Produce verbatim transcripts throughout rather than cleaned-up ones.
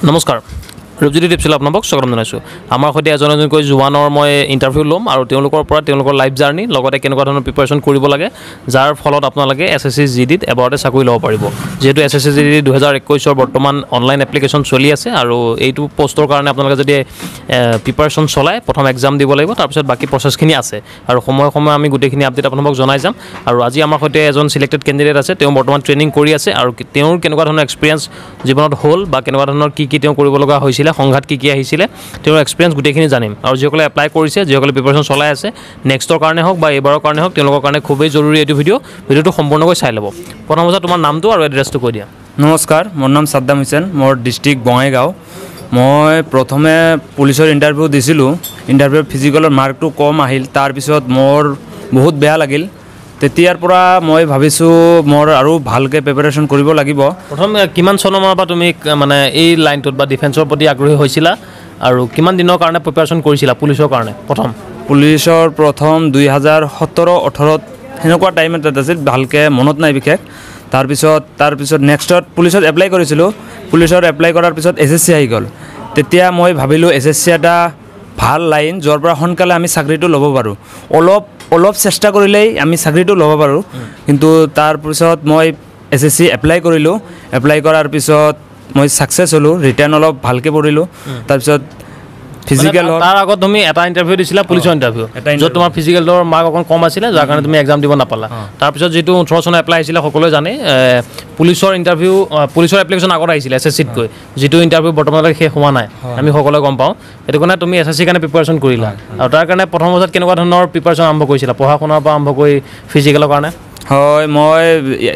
নমস্কাৰ ৰূপজ্যোতি টিপছলৈ আপোনাক স্বাগতম জনাইছোঁ আমাৰ সৈতে এজন এজনকৈ জোৱানৰ মই ইণ্টাৰভিউ ল'ম আৰু তেওঁলোকৰ পৰা তেওঁলোকৰ লাইফ জাৰ্নি লগতে কেনেকুৱা ধৰণৰ প্ৰিপাৰেশ্যন কৰিব লাগে যাৰ ফলত আপোনালোকে এছ এছ চি জি ডিত এবাৰতে চাকৰি ল'ব পাৰিব যিহেতু S S C G D দুহেজাৰ একৈছৰ বৰ্তমান অনলাইন এপ্লিকেশ্যন চলি আছে আৰু এইটো পষ্টৰ কাৰণে আপোনালোকে যদি প্ৰিপাৰেশ্যন চলায় প্ৰথম এক্সাম দিব লাগিব তাৰপিছত বাকী প্ৰচেছখিনি আছে আৰু সময়ে সময়ে আমি গোটেইখিনি আপডেট আপোনালোকক জনাই যাম আৰু আজি আমাৰ সৈতে এজন চিলেক্টেড কেণ্ডিডেট আছে তেওঁ বৰ্তমান ট্ৰেইনিং কৰি আছে আৰু তেওঁৰ কেনেকুৱা ধৰণৰ এক্সপিৰিয়েঞ্চ জীৱনত হ'ল বা কেনেকুৱা ধৰণৰ কি কি তেওঁ কৰিব লগা হৈছিলে সংঘাত কি কি আহিছিলে তেওঁৰ এক্সপিৰিয়েঞ্চ গোটেইখিনি জানিম আৰু যিসকলে এপ্লাই কৰিছে যিসকলে প্ৰিপাৰেশ্যন চলাই আছে নেক্সটৰ কাৰণে হওক বা এইবাৰৰ কাৰণে হওক তেওঁলোকৰ কাৰণে খুবেই জৰুৰী এইটো ভিডিঅ' ভিডিঅ'টো সম্পূৰ্ণকৈ চাই ল'ব প্ৰথম অৱস্থাত তোমাৰ নামটো আৰু এড্ৰেছটো কৈ দিয়া নমস্কাৰ মোৰ নাম সাদ্দাম হুছেইন মোৰ ডিষ্ট্ৰিক্ট বঙাইগাঁও মই প্ৰথমে পুলিচৰ ইণ্টাৰভিউ দিছিলোঁ ইণ্টাৰভিউ ফিজিকেলৰ মাৰ্কটো কম আহিল তাৰপিছত মোৰ বহুত বেয়া লাগিল তেতিয়াৰ পৰা মই ভাবিছোঁ মোৰ আৰু ভালকৈ প্ৰিপাৰেশ্যন কৰিব লাগিব প্ৰথম কিমান চনৰ পৰা তুমি মানে এই লাইনটোত বা ডিফেন্সৰ প্ৰতি আগ্ৰহী হৈছিলা আৰু কিমান দিনৰ কাৰণে প্ৰিপাৰেশ্যন কৰিছিলা পুলিচৰ কাৰণে প্ৰথম পুলিচৰ প্ৰথম দুই হাজাৰ সোতৰ ওঠৰত সেনেকুৱা টাইম এটাত আছিল ভালকৈ মনত নাই বিশেষ তাৰপিছত তাৰপিছত নেক্সটত পুলিচত এপ্লাই কৰিছিলোঁ পুলিচত এপ্লাই কৰাৰ পিছত এছ এছ চি আহি গ'ল তেতিয়া মই ভাবিলোঁ এছ এছ চি এটা ভাল লাইন য'ৰ পৰা সোনকালে আমি চাকৰিটো ল'ব পাৰোঁ অলপ অলপ চেষ্টা কৰিলেই আমি চাকৰিটো ল'ব পাৰোঁ কিন্তু তাৰপিছত মই এছ এছ চি এপ্লাই কৰিলোঁ এপ্লাই কৰাৰ পিছত মই ছাকচেছ হ'লোঁ ৰিটাৰ্ণ অলপ ভালকৈ পঢ়িলোঁ তাৰপিছত ফিজিকেল তাৰ আগত তুমি এটা ইণ্টাৰভিউ দিছিলা পুলিচৰ ইণ্টাৰভিউ য'ত তোমাৰ ফিজিকেলৰ মাৰ্ক অকণ কম আছিলে যাৰ কাৰণে তুমি এক্সাম দিব নাপালা তাৰপিছত যিটো ওঠৰ চনত এপ্লাই আহিছিলে সকলোৱে জানে পুলিচৰ ইণ্টাৰভিউ পুলিচৰ এপ্লিকেশ্যন আগত আহিছিলে এছ এছ চিতকৈ যিটো ইণ্টাৰভিউ বৰ্তমানলৈকে শেষ হোৱা নাই আমি সকলোৱে গম পাওঁ সেইটো কাৰণে তুমি এছ এছ চিৰ কাৰণে প্ৰিপাৰেশ্যন কৰিলা আৰু তাৰ কাৰণে প্ৰথম অৱস্থাত কেনেকুৱা ধৰণৰ প্ৰিপাৰেশ্যন আৰম্ভ কৰিছিলা পঢ়া শুনাৰ পৰা আৰম্ভ কৰি ফিজিকেলৰ কাৰণে হয় মই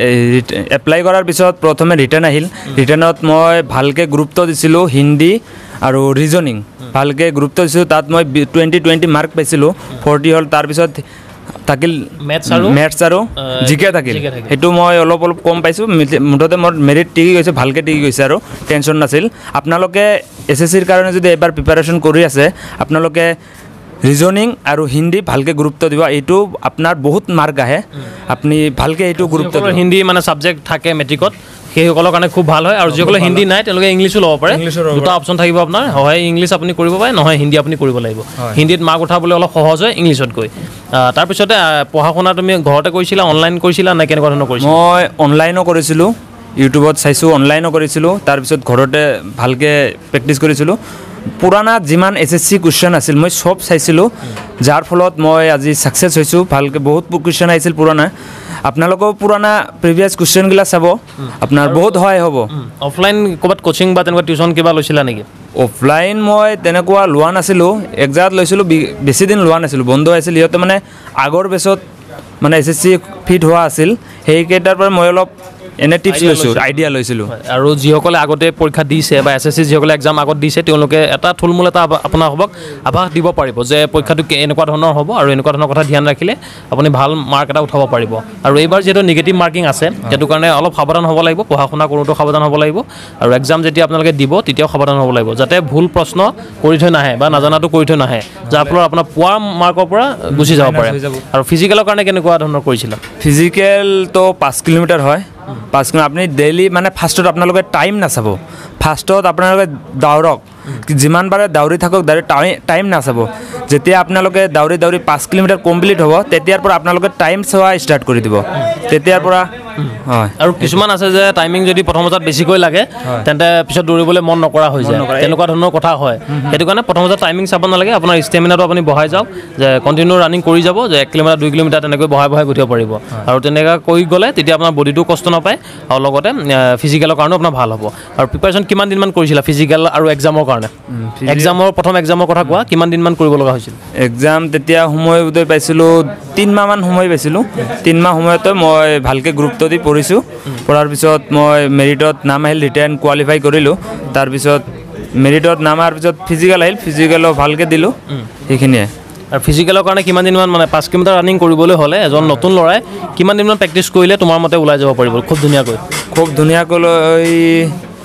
এপ্লাই কৰাৰ পিছত প্ৰথমে ৰিটাৰ্ণ আহিল ৰিটাৰ্ণত মই ভালকৈ গুৰুত্ব দিছিলোঁ হিন্দী আৰু ৰিজনিং ভালকৈ গুৰুত্ব দিছিলোঁ তাত মই টুৱেণ্টি টুৱেণ্টি মাৰ্ক পাইছিলোঁ ফৰ্টি হ'ল তাৰপিছত থাকিল মেথছ আৰু মেথছ আৰু জিকে থাকিল সেইটো মই অলপ অলপ কম পাইছোঁ মুঠতে মোৰ মেৰিট টিকি গৈছে ভালকৈ টিকি গৈছে আৰু টেনশ্যন নাছিল আপোনালোকে এছ এছ চিৰ কাৰণে যদি এবাৰ প্ৰিপাৰেশ্যন কৰি আছে আপোনালোকে ৰিজনিং আৰু হিন্দী ভালকৈ গুৰুত্ব দিব এইটো আপোনাৰ বহুত মাৰ্ক আহে আপুনি ভালকৈ এইটো গুৰুত্ব হিন্দী মানে ছাবজেক্ট থাকে মেট্ৰিকত সেইসকলৰ কাৰণে খুব ভাল হয় আৰু যিসকলে হিন্দী নাই তেওঁলোকে ইংলিছো ল'ব পাৰে দুটা অপশ্যন থাকিব আপোনাৰ হয় ইংলিছ আপুনি কৰিব পাৰে নহয় হিন্দী আপুনি কৰিব লাগিব হিন্দীত মাৰ্ক উঠাবলৈ অলপ সহজ হয় ইংলিছত গৈ তাৰপিছতে পঢ়া শুনা তুমি ঘৰতে কৰিছিলা অনলাইন কৰিছিলা নে কেনেকুৱা ধৰণৰ কৰিছিলা মই অনলাইনো কৰিছিলোঁ ইউটিউবত চাইছোঁ অনলাইনো কৰিছিলোঁ তাৰপিছত ঘৰতে ভালকৈ প্ৰেক্টিছ কৰিছিলোঁ পুৰাণা যিমান এছ এছ চি কুৱেশ্যন আছিল মই চব চাইছিলোঁ যাৰ ফলত মই আজি ছাকচেছ হৈছোঁ ভালকৈ বহুত কুৱেশ্যন আহিছিল পুৰণা আপোনালোকেও পুৰণা প্ৰিভিয়াছ কুৱেশ্যনবিলাক চাব আপোনাৰ বহুত সহায় হ'ব অফলাইন ক'ৰবাত কোচিং বা তেনেকুৱা টিউশ্যন কিবা লৈছিলা নেকি অফলাইন মই তেনেকুৱা লোৱা নাছিলোঁ এক জেগাত লৈছিলোঁ বেছি দিন লোৱা নাছিলোঁ বন্ধ আছিল সিহঁতে মানে আগৰ বেছত মানে এছ এছ চি ফিট হোৱা আছিল সেইকেইটাৰ পৰা মই অলপ এনে টিপছ লৈছোঁ আইডিয়া লৈছিলোঁ আৰু যিসকলে আগতে পৰীক্ষা দিছে বা এছ এছ চি যিসকলে এক্সাম আগত দিছে তেওঁলোকে এটা থুলমূল এটা আপোনাৰ হ'বক আভাস দিব পাৰিব যে পৰীক্ষাটো এনেকুৱা ধৰণৰ হ'ব আৰু এনেকুৱা ধৰণৰ কথা ধ্যান ৰাখিলে আপুনি ভাল মাৰ্ক এটা উঠাব পাৰিব আৰু এইবাৰ যিহেতু নিগেটিভ মাৰ্কিং আছে সেইটো কাৰণে অলপ সাৱধান হ'ব লাগিব পঢ়া শুনা কৰোঁতেও সাৱধান হ'ব লাগিব আৰু এক্সাম যেতিয়া আপোনালোকে দিব তেতিয়াও সাৱধান হ'ব লাগিব যাতে ভুল প্ৰশ্ন কৰি থৈ নাহে বা নাজানাটো কৰি থৈ নাহে যাৰ ফলত আপোনাৰ পোৱা মাৰ্কৰ পৰা গুচি যাব পাৰে আৰু ফিজিকেলৰ কাৰণে কেনেকুৱা ধৰণৰ কৰিছিলা ফিজিকেলটো পাঁচ কিলোমিটাৰ হয় পাঁচ কিলোমিটাৰ আপুনি ডেইলি মানে ফাৰ্ষ্টত আপোনালোকে টাইম নাচাব ফাৰ্ষ্টত আপোনালোকে দৌৰক যিমান পাৰে দাউৰি থাকক দাউৰি টাইম নাচাব যেতিয়া আপোনালোকে দাউৰি দাউৰি পাঁচ কিলোমিটাৰ কমপ্লিট হ'ব তেতিয়াৰ পৰা আপোনালোকে টাইম চোৱা ষ্টাৰ্ট কৰি দিব তেতিয়াৰ পৰা হয় আৰু কিছুমান আছে যে টাইমিং যদি প্ৰথম বজাত বেছিকৈ লাগে তেন্তে পিছত দৌৰিবলৈ মন নকৰা হৈ যায় তেনেকুৱা ধৰণৰ কথা হয় সেইটো কাৰণে প্ৰথম বজাত টাইমিং চাব নালাগে আপোনাৰ ষ্টেমিনাটো আপুনি বঢ়াই যাওক যে কণ্টিনিউ ৰানিং কৰি যাব যে এক কিলোমিটাৰ দুই কিলোমিটাৰ তেনেকৈ বঢ়াই বঢ়াই গঠিব পাৰিব আৰু তেনেকৈ কৰি গ'লে তেতিয়া আপোনাৰ বডিটো কষ্ট নাপায় আৰু লগতে ফিজিকেলৰ কাৰণেও আপোনাৰ ভাল হ'ব আৰু প্ৰিপাৰেশ্যন কিমান দিনমান কৰিছিলা ফিজিকেল আৰু এক্সামৰ কাৰণে এক্সামৰ প্ৰথম এক্সামৰ কথা কোৱা কিমান দিনমান কৰিব লগা হৈছিল এক্সাম তেতিয়া সময় উদয় পাইছিলোঁ তিনিমাহমান সময় পাইছিলোঁ তিনিমাহ সময়তে মই ভালকৈ গুৰুত্ব দি পঢ়িছোঁ পঢ়াৰ পিছত মই মেৰিটত নাম আহিল ৰিটাৰ্ণ কোৱালিফাই কৰিলোঁ তাৰপিছত মেৰিটত নাম অহাৰ পিছত ফিজিকেল আহিল ফিজিকেলো ভালকৈ দিলোঁ সেইখিনিয়ে আৰু ফিজিকেলৰ কাৰণে কিমান দিনমান মানে পাঁচ কিলোমিটাৰ ৰানিং কৰিবলৈ হ'লে এজন নতুন ল'ৰাই কিমান দিনমান প্ৰেক্টিছ কৰিলে তোমাৰ মতে ওলাই যাব পাৰিব খুব ধুনীয়াকৈ খুব ধুনীয়াকৈ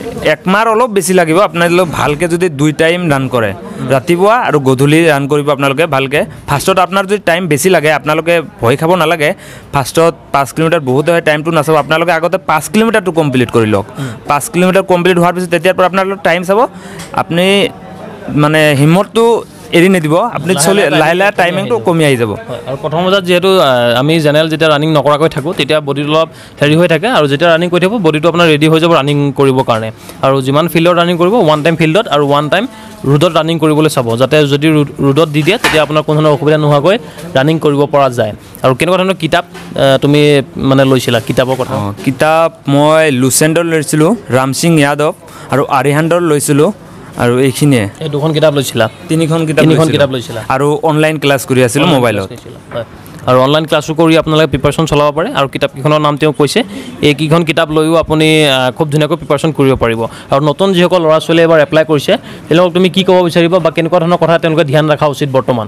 একমাহ অলপ বেছি লাগিব আপোনালোকে ভালকৈ যদি দুই টাইম ৰান কৰে ৰাতিপুৱা আৰু গধূলি ৰান কৰিব আপোনালোকে ভালকৈ ফাৰ্ষ্টত আপোনাৰ যদি টাইম বেছি লাগে আপোনালোকে ভয় খাব নালাগে ফাৰ্ষ্টত পাঁচ কিলোমিটাৰ বহুত হয় টাইমটো নাচাব আপোনালোকে আগতে পাঁচ কিলোমিটাৰটো কমপ্লিট কৰি লওক পাঁচ কিলোমিটাৰ কমপ্লিট হোৱাৰ পিছত তেতিয়াৰ পৰা আপোনালোকে টাইম চাব আপুনি মানে হিম্মতটো এৰি নিদিব আপুনি চলি লাহে লাহে টাইমিংটো কমি আহি যাব আৰু প্ৰথম বজাত যিহেতু আমি জেনেৰেল যেতিয়া ৰানিং নকৰাকৈ থাকোঁ তেতিয়া বডিটো অলপ হেৰি হৈ থাকে আৰু যেতিয়া ৰানিং কৰি থাকিব বডিটো আপোনাৰ ৰেডি হৈ যাব ৰানিং কৰিবৰ কাৰণে আৰু যিমান ফিল্ডত ৰানিং কৰিব ওৱান টাইম ফিল্ডত আৰু ওৱান টাইম ৰোডত ৰানিং কৰিবলৈ চাব যাতে যদি ৰোডত দি দিয়ে তেতিয়া আপোনাৰ কোনো ধৰণৰ অসুবিধা নোহোৱাকৈ ৰানিং কৰিব পৰা যায় আৰু কেনেকুৱা ধৰণৰ কিতাপ তুমি মানে লৈছিলা কিতাপৰ কথা কিতাপ মই লুচেণ্টৰ লৈছিলোঁ ৰামসিং যাদৱ আৰু আৰিহাণ্ডৰ লৈছিলোঁ আৰু এইখিনিয়ে এই দুখন কিতাপ লৈছিলা তিনিখন কিতাপ তিনিখন কিতাপ লৈছিলা আৰু অনলাইন ক্লাছ কৰি আছিলোঁ মোবাইলত আৰু অনলাইন ক্লাছো কৰি আপোনালোকে প্ৰিপাৰেশ্যন চলাব পাৰে আৰু কিতাপকেইখনৰ নাম তেওঁ কৈছে এইকেইখন কিতাপ লৈও আপুনি খুব ধুনীয়াকৈ প্ৰিপাৰেশ্যন কৰিব পাৰিব আৰু নতুন যিসকল ল'ৰা ছোৱালীয়ে এবাৰ এপ্লাই কৰিছে তেওঁলোকক তুমি কি ক'ব বিচাৰিবা বা কেনেকুৱা ধৰণৰ কথা তেওঁলোকে ধ্যান ৰখা উচিত বৰ্তমান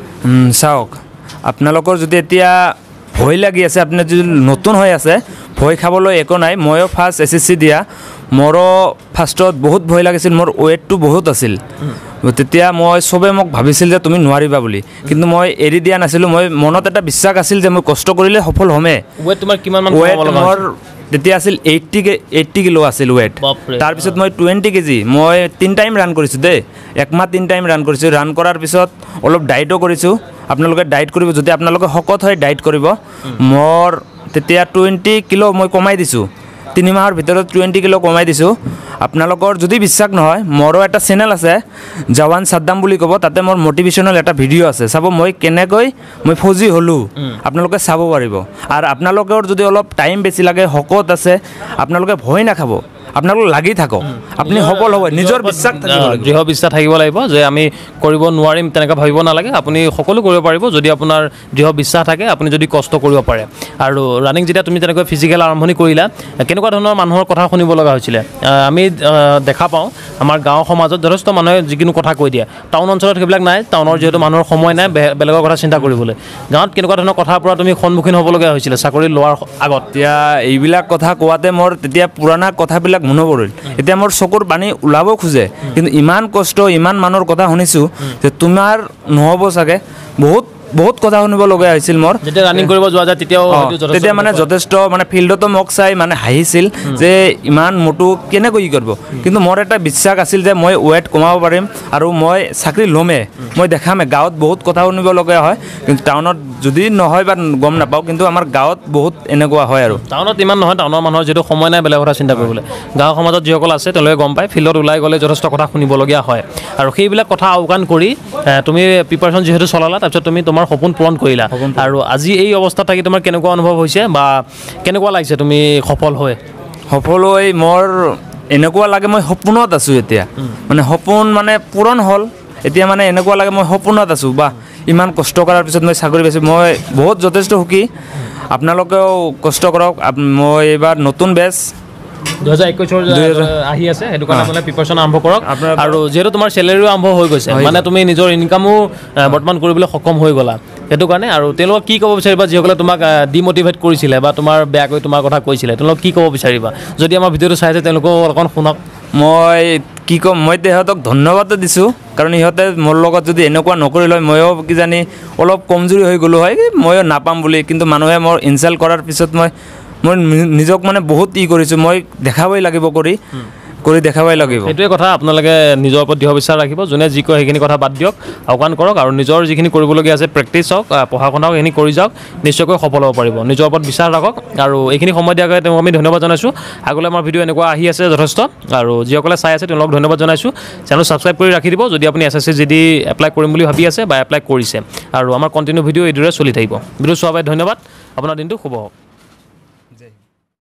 চাওক আপোনালোকৰ যদি এতিয়া ভয় লাগি আছে আপুনি যদি নতুন হৈ আছে ভয় খাবলৈ একো নাই ময়ো ফাৰ্ষ্ট এছ এছ চি দিয়া মোৰো ফাৰ্ষ্টত বহুত ভয় লাগিছিল মোৰ ৱেইটটো বহুত আছিল তেতিয়া মই চবে মোক ভাবিছিল যে তুমি নোৱাৰিবা বুলি কিন্তু মই এৰি দিয়া নাছিলোঁ মই মনত এটা বিশ্বাস আছিল যে মই কষ্ট কৰিলে সফল হ'মেই ৱেইট তোমাৰ কিমান মান ৱেইট মোৰ তেতিয়া আছিল এইট্টি এইট্টি কিলো আছিল ৱেইট তাৰপিছত মই টুৱেণ্টি কেজি মই তিনি টাইম ৰান কৰিছোঁ দেই একমাহ তিনি টাইম ৰান কৰিছোঁ ৰান কৰাৰ পিছত অলপ ডাইটো কৰিছোঁ আপোনালোকে ডাইট কৰিব যদি আপোনালোকে শকত হয় ডাইট কৰিব মোৰ তেতিয়া টুৱেণ্টি কিলো মই কমাই দিছোঁ তিনি মাহৰ ভিতৰত টুৱেণ্টি কিলো কমাই দিছোঁ আপোনালোকৰ যদি বিশ্বাস নহয় মোৰো এটা চেনেল আছে জৱান সাদ্দাম বুলি ক'ব তাতে মোৰ মটিভেশ্যনেল এটা ভিডিঅ' আছে চাব মই কেনেকৈ মই ফৌজি হ'লোঁ আপোনালোকে চাব পাৰিব আৰু আপোনালোকৰ যদি অলপ টাইম বেছি লাগে শকত আছে আপোনালোকে ভয় নাখাব আপোনালোক লাগি থাকক আপুনি সফল হ'ব নিজৰ বিশ্বাস থাকিব দৃঢ় বিশ্বাস থাকিব লাগিব যে আমি কৰিব নোৱাৰিম তেনেকৈ ভাবিব নালাগে আপুনি সকলো কৰিব পাৰিব যদি আপোনাৰ দৃঢ় বিশ্বাস থাকে আপুনি যদি কষ্ট কৰিব পাৰে আৰু ৰানিং যেতিয়া তুমি তেনেকৈ ফিজিকেল আৰম্ভণি কৰিলা কেনেকুৱা ধৰণৰ মানুহৰ কথা শুনিব লগা হৈছিলে আমি দেখা পাওঁ আমাৰ গাঁও সমাজত যথেষ্ট মানুহে যিকোনো কথা কৈ দিয়ে টাউন অঞ্চলত সেইবিলাক নাই টাউনৰ যিহেতু মানুহৰ সময় নাই বেলেগৰ কথা চিন্তা কৰিবলৈ গাঁৱত কেনেকুৱা ধৰণৰ কথাৰ পৰা তুমি সন্মুখীন হ'বলগীয়া হৈছিলে চাকৰি লোৱাৰ আগত এতিয়া এইবিলাক কথা কোৱাতে মোৰ তেতিয়া পুৰণা কথাবিলাক মনত পৰিল এতিয়া মোৰ চকুৰ পানী ওলাব খোজে কিন্তু ইমান কষ্ট ইমান মানুহৰ কথা শুনিছোঁ যে তোমাৰ নহ'ব চাগে বহুত বহুত কথা শুনিব লগা হৈছিল মোৰ যেতিয়া ৰানিং কৰিব যোৱা যায় তেতিয়াও তেতিয়া মানে যথেষ্ট মানে ফিল্ডতো মোক চাই মানে হাঁহিছিল যে ইমান মোটো কেনেকৈ ই কৰিব কিন্তু মোৰ এটা বিশ্বাস আছিল যে মই ৱেইট কমাব পাৰিম আৰু মই চাকৰি ল'মেই মই দেখামেই গাঁৱত বহুত কথা শুনিব লগা হয় কিন্তু টাউনত যদি নহয় বা গম নাপাওঁ কিন্তু আমাৰ গাঁৱত বহুত এনেকুৱা হয় আৰু টাউনত ইমান নহয় টাউনৰ মানুহৰ যিহেতু সময় নাই বেলেগ কথা চিন্তা কৰিবলৈ গাঁও সমাজত যিসকল আছে তেওঁলোকে গম পায় ফিল্ডত ওলাই গ'লে যথেষ্ট কথা শুনিবলগীয়া হয় আৰু সেইবিলাক কথা আওকাণ কৰি তুমি প্ৰিপাৰেশ্যন যিহেতু চলালা তাৰপিছত তুমি তোমাৰ সপোন পূৰণ কৰিলা আৰু আজি এই অৱস্থাত থাকি তোমাৰ কেনেকুৱা অনুভৱ হৈছে বা কেনেকুৱা লাগিছে তুমি সফল হৈ সফল হৈ মোৰ এনেকুৱা লাগে মই সপোনত আছোঁ এতিয়া মানে সপোন মানে পূৰণ হ'ল এতিয়া মানে এনেকুৱা লাগে মই সপোনত আছোঁ বা ইমান কষ্ট কৰাৰ পিছত মই চাকৰি পাইছোঁ মই বহুত যথেষ্ট সুখী আপোনালোকেও কষ্ট কৰক মই এইবাৰ নতুন বেচ দুহেজাৰ একৈছৰ আহি আছে সেইটো কাৰণে মানে প্ৰিপাৰেশ্যন আৰম্ভ কৰক আৰু যিহেতু তোমাৰ চেলেৰিও আৰম্ভ হৈ গৈছে মানে তুমি নিজৰ ইনকামো বৰ্তমান কৰিবলৈ সক্ষম হৈ গ'লা সেইটো কাৰণে আৰু তেওঁলোকক কি ক'ব বিচাৰিবা যিসকলে তোমাক ডিম'টিভেট কৰিছিলে বা তোমাৰ বেয়াকৈ তোমাৰ কথা কৈছিলে তেওঁলোকক কি ক'ব বিচাৰিবা যদি আমাৰ ভিডিঅ'টো চাইছে তেওঁলোকক অকণ শুনক মই কি ক'ম মই সিহঁতক ধন্যবাদো দিছোঁ কাৰণ ইহঁতে মোৰ লগত যদি এনেকুৱা নকৰিল হয় ময়ো কিজানি অলপ কমজুৰি হৈ গ'লোঁ হয় ময়ো নাপাম বুলি কিন্তু মানুহে মোৰ ইনচাল্ট কৰাৰ পিছত মই মই নিজক মানে বহুত ই কৰিছোঁ মই দেখাবই লাগিব কৰি কৰি দেখাবই লাগিব সেইটোৱে কথা আপোনালোকে নিজৰ ওপৰত দৃঢ় বিশ্বাস ৰাখিব যোনে যি কয় সেইখিনি কথা বাদ দিয়ক আওকাণ কৰক আৰু নিজৰ যিখিনি কৰিবলগীয়া আছে প্ৰেক্টিছ হওক পঢ়া শুনাও সেইখিনি কৰি যাওক নিশ্চয়কৈ সফল হ'ব পাৰিব নিজৰ ওপৰত বিশ্বাস ৰাখক আৰু এইখিনি সময় দিয়াৰ কাৰণে তেওঁক আমি ধন্যবাদ জনাইছোঁ আগলৈ আমাৰ ভিডিঅ' এনেকুৱা আহি আছে যথেষ্ট আৰু যিসকলে চাই আছে তেওঁলোকক ধন্যবাদ জনাইছোঁ চেনেল ছাবস্ক্ৰাইব কৰি ৰাখি দিব যদি আপুনি S S C G D apply কৰিম বুলি ভাবি আছে বা এপ্লাই কৰিছে আৰু আমাৰ কণ্টিনিউ ভিডিঅ' এইদৰে চলি থাকিব ভিডিঅ' চোৱাৰ বাবে ধন্যবাদ আপোনাৰ দিনটো শুভ হওক